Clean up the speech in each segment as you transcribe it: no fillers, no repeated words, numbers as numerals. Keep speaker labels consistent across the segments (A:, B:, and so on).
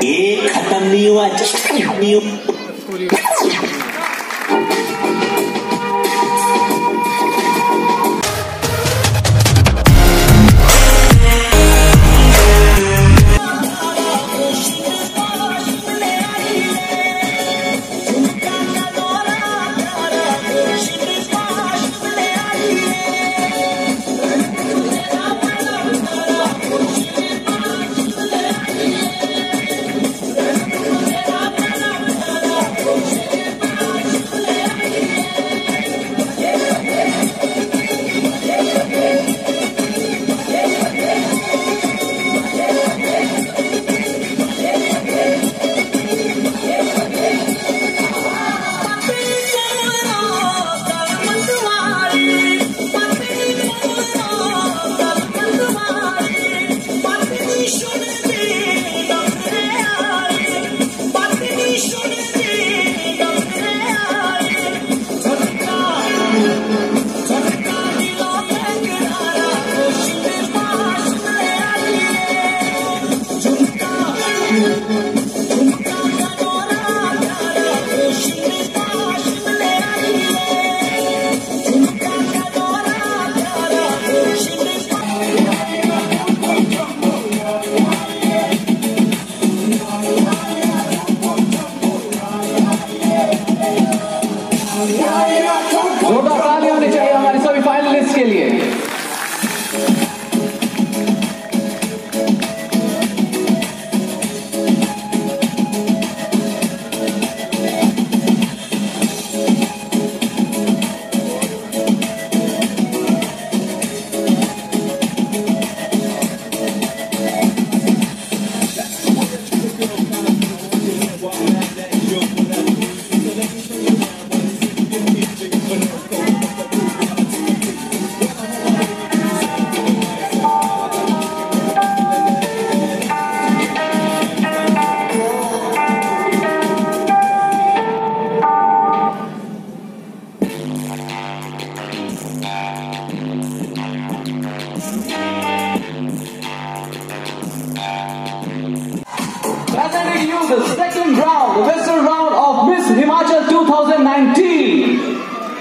A: ये खत्म नहीं हुआ, नहीं हुआ।
B: जोरदार ताली होनी चाहिए हमारे सभी फाइनलिस्ट के लिए। Presenting you the second round, the western round of Miss Himachal 2019.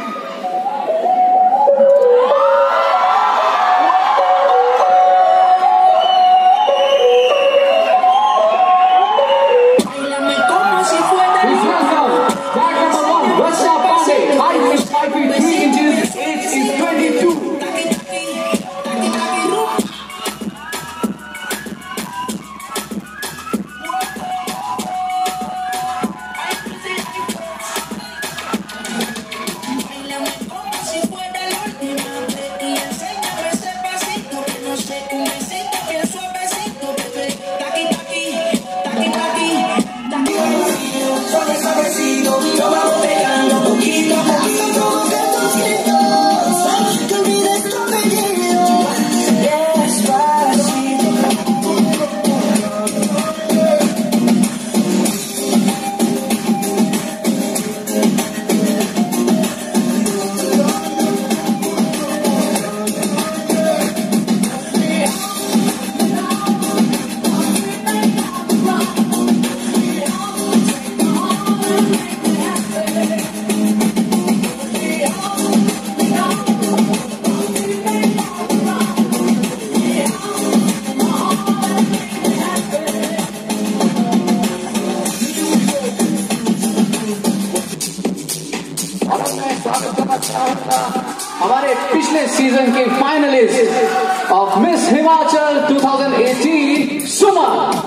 B: हमारे पिछले सीजन के finalist of Miss Himachal 2018 Suman.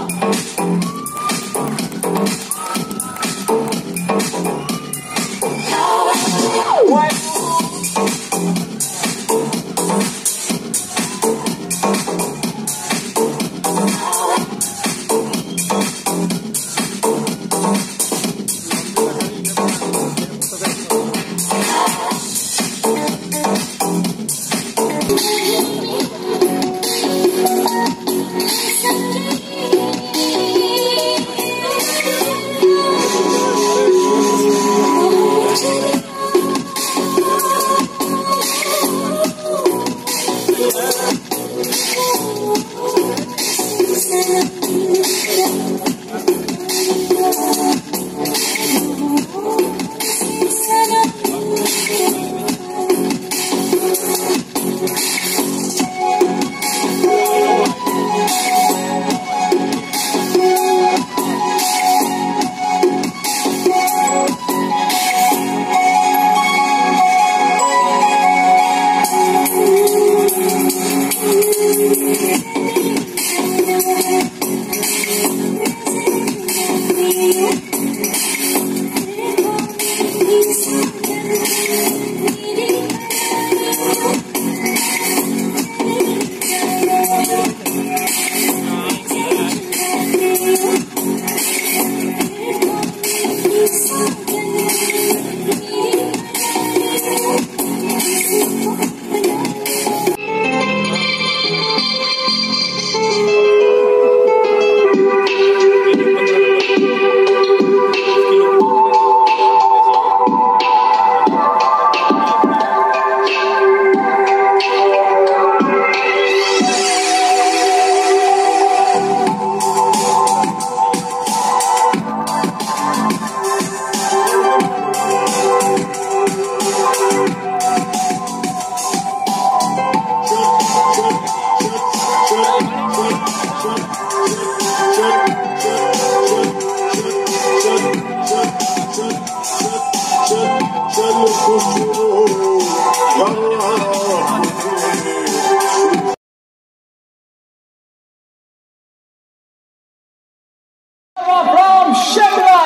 B: From Shimla.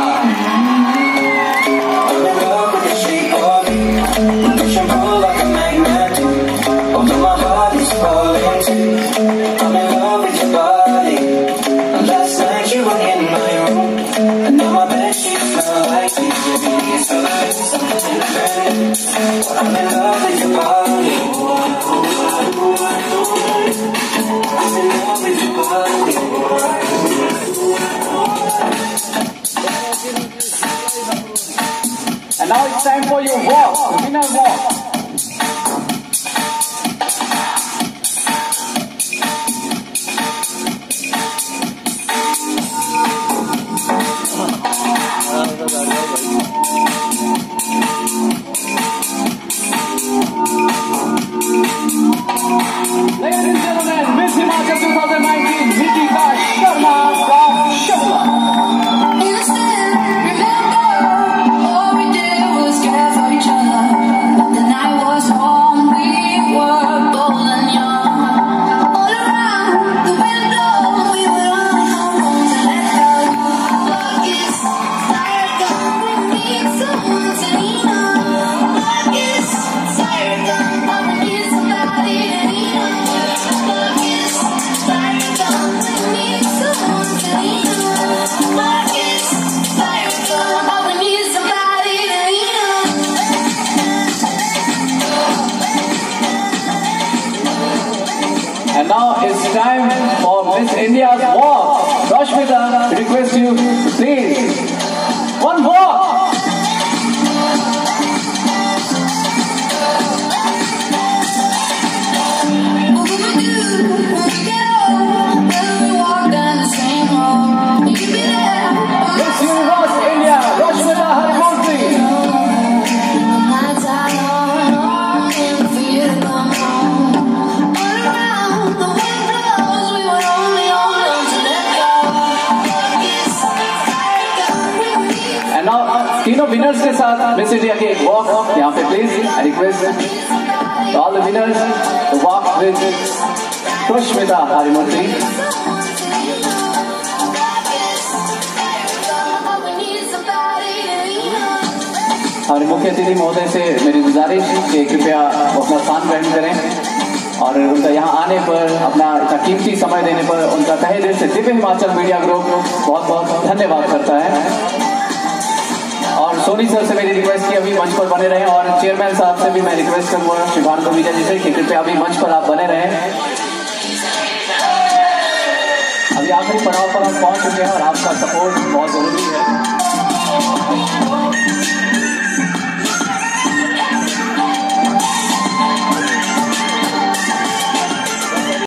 C: I'm in love with the shape of you. Push and pull like a magnet do. Although my heart is falling too. I'm in love with your body. Last night you were in my room, and now my bedsheets smell like you. It's so like something different. I'm in love with your body. I'm in love with your body.
B: And now it's time for your walk, the winner walk. Ladies and gentlemen, Miss Himachal 2019, Nikita Sharma from Shimla. And now it's time for Miss India's walk. Rashmita, request you, please. One walk. Miss Universe India, Rashmita Harimurthy. तीनों winners के साथ Miss India के एक walk यहाँ पे please I request all the winners to walk with Rashmita Harimurthy. हमारे मुख्य अतिथि महोदय से मेरी गुजारिश कि कृपया वो अपना स्थान ग्रहण करें और उनका यहाँ आने पर अपना इतना कीमती समय देने पर उनका तहे दिल से दिव्य हिमाचल मीडिया ग्रुप बहुत बहुत धन्यवाद करता है। और सोनी सर से मेरी रिक्वेस्ट की अभी मंच पर बने रहें और चेयरमैन साहब से भी मैं रिक्वेस्ट करूंगा श्री भार्गव विजय जी से कि कृपया अभी मंच पर आप बने रहें। अभी आखिरी पड़ाव पर हम पहुंच चुके हैं और आपका सपोर्ट बहुत जरूरी है।